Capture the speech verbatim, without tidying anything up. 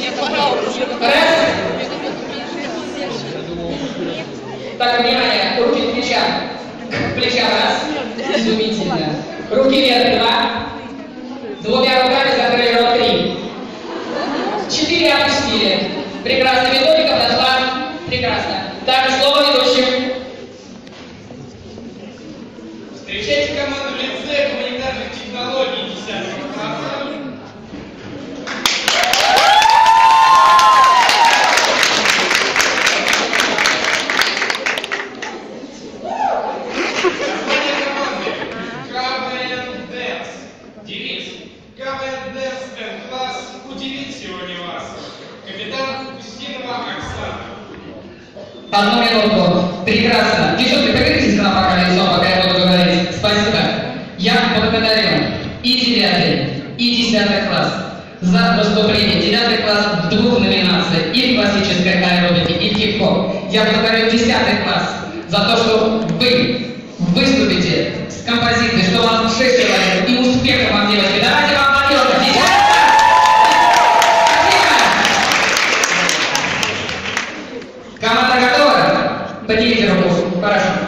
Раз. Так, внимание, руки к плечам. К плечам раз. Изумительно. Руки вверх два. Двумя руками закрыли рот три. Четыре опустили. Прекрасно. Методика подошла. Прекрасно. Так, слово ведущим. Встречайте команду в лице гуманитарных технологий десятого класса. Название команды КВН-Дэнс. Девиз КВН-Дэнс класс удивит сегодня вас. Капитан Устинова Оксана. Одну минуту. Прекрасно. Девчонки, повернитесь к нам пока лицом, пока я буду говорить. Спасибо. Я благодарю и девятый, и десятый класс за выступление. Девятый класс в двух номинациях. И в классической аэробике, и в хип-хоп. Я благодарю десятый класс за то, что вы выступите с композицией, что у вас шесть человек, и успехов вам, девочки. Давайте вам аплодируем. Десятый класс! Спасибо! Команда готова? Поднимите руку. Хорошо.